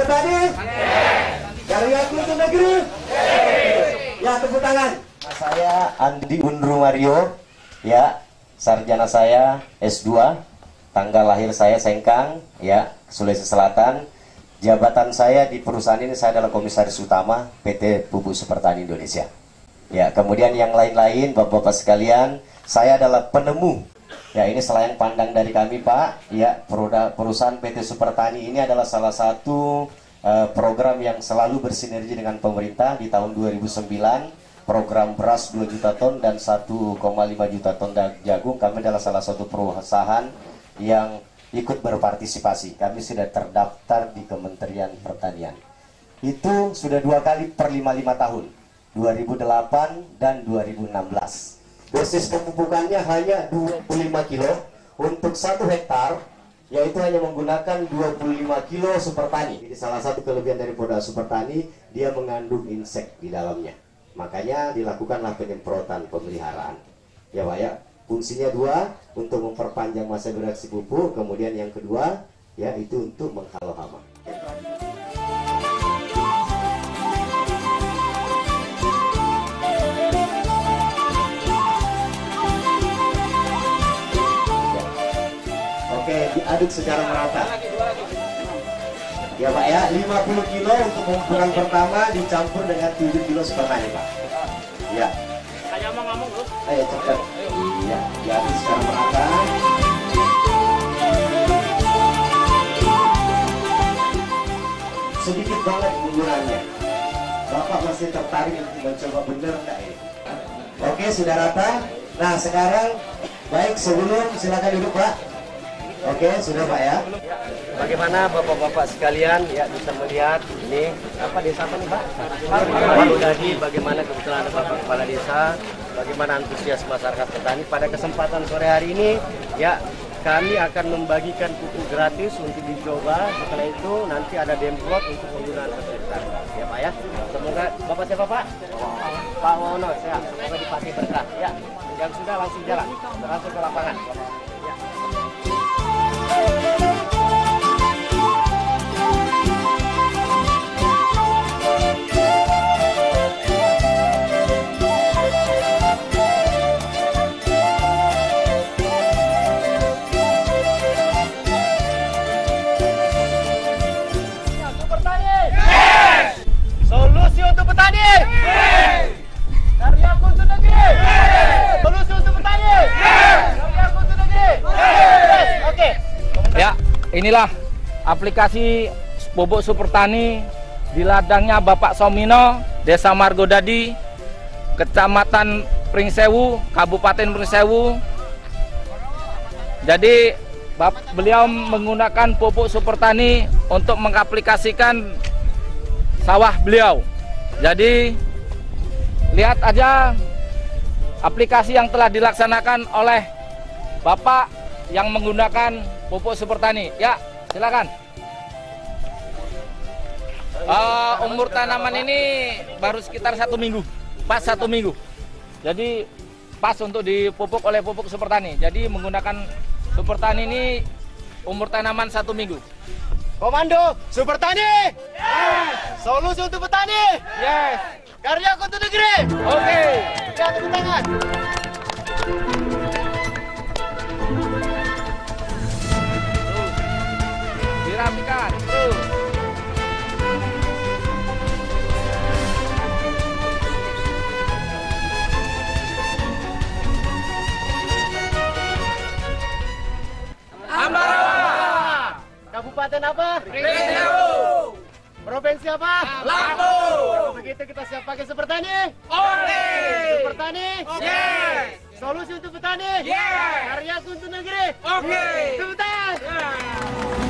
petani? Karyaku untuk negeri? Ya, tepuk tangan. Saya Andi Undru Mario, ya, sarjana saya S2, tanggal lahir saya Sengkang, ya, Sulawesi Selatan. Jabatan saya di perusahaan ini, saya adalah komisaris utama PT Pupuk Supertani Indonesia. Ya, kemudian yang lain-lain, bapak-bapak sekalian, saya adalah penemu. Ya, ini selain pandang dari kami, Pak. Ya, perusahaan PT Supertani ini adalah salah satu program yang selalu bersinergi dengan pemerintah. Di tahun 2009, program beras 2 juta ton dan 1,5 juta ton jagung. Kami adalah salah satu perusahaan yang ikut berpartisipasi. Kami sudah terdaftar di Kementerian Pertanian. Itu sudah 2 kali per 5 tahun, 2008 dan 2016. Dosis pemupukannya hanya 25 kilo untuk 1 hektar, yaitu hanya menggunakan 25 kilo Supertani. Jadi salah satu kelebihan dari produk Supertani, dia mengandung insek di dalamnya. Makanya dilakukanlah penyemprotan pemeliharaan. Ya Pak ya. Fungsinya 2, untuk memperpanjang masa beraksi pupuk. Kemudian yang kedua, ya, itu untuk menghalau hama. Oke, diaduk secara merata. Ya Pak ya, 50 kilo untuk pemupukan pertama dicampur dengan 7 kilo Supertani, Pak. Ya. Kayak mau ngomong loh. Ayo cepat. Iya, diaduk secara merata. Sedikit banget penggunaannya. Bapak masih tertarik untuk mencoba, bener enggak ini? Oke, sudah rata. Nah, sekarang baik, sebelum silakan duduk, Pak. Oke, sudah Pak ya. Bagaimana bapak-bapak sekalian ya bisa melihat ini apa desa apa nih Pak? Pak Udadi, bagaimana kebetulan ada Bapak Kepala Desa, bagaimana antusias masyarakat petani. Pada kesempatan sore hari ini ya kami akan membagikan pupuk gratis untuk dicoba. Setelah itu nanti ada demplot untuk penggunaan petani. Ya Pak ya. Semoga Bapak siapa Pak? Pak Wono, ya. Semoga dipakai berkah ya. Yang sudah langsung jalan, langsung ke lapangan. Ya. Solusi untuk petani. Karyaku untuk negeri. Solusi untuk petani. Karyaku untuk negeri. Oke. Ya, inilah aplikasi pupuk Supertani di ladangnya Bapak Somino, Desa Margodadi, Kecamatan Pringsewu, Kabupaten Pringsewu. Jadi beliau menggunakan pupuk Supertani untuk mengaplikasikan sawah beliau. Jadi lihat aja aplikasi yang telah dilaksanakan oleh Bapak yang menggunakan pupuk Supertani. Ya, silakan. Umur tanaman ini baru sekitar 1 minggu, pas 1 minggu. Jadi pas untuk dipupuk oleh pupuk Supertani. Jadi menggunakan Supertani ini umur tanaman 1 minggu. Komando Supertani. Yes. Solusi untuk petani. Yes. Karyaku untuk negeri. Oke. Ya, tepuk tangan. Dirapikan. Kabupaten apa? Pringsewu. Provinsi apa? Lampung. Begitu kita siap pakai Supertani. Oke. Supertani. Yes. Solusi untuk petani. Yes. Karyaku untuk negeri. Oke. Tepuk tangan.